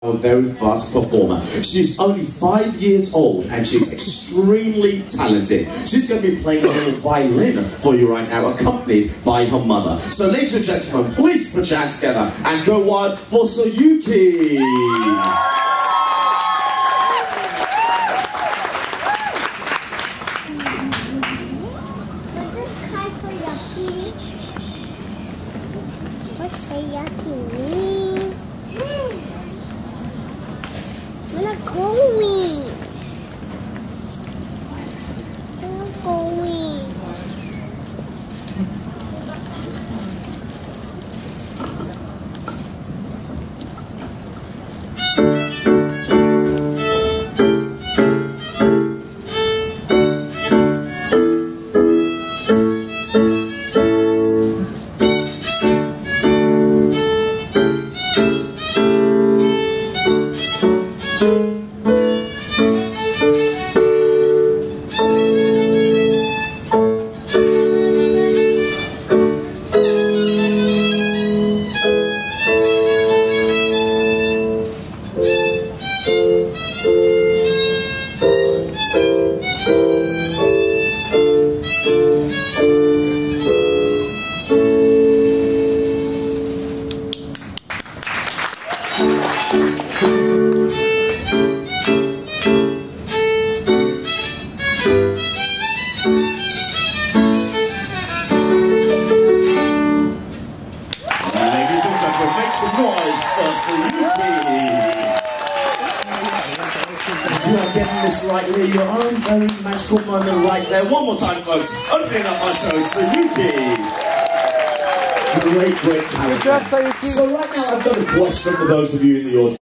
A very fast performer. She's only 5 years old and she's extremely talented. She's going to be playing a little violin for you right now, accompanied by her mother. So ladies and gentlemen, please put your hands together and go wild for Sayuki! What's Sayuki mean? We're not going. We're not going. Make some noise for Sayuki! You are getting this right here, your own very magical moment right there. One more time, folks. Opening up our show, Sayuki! Great talent. Good job, Sayuki. So right now I've got a question for those of you in the audience.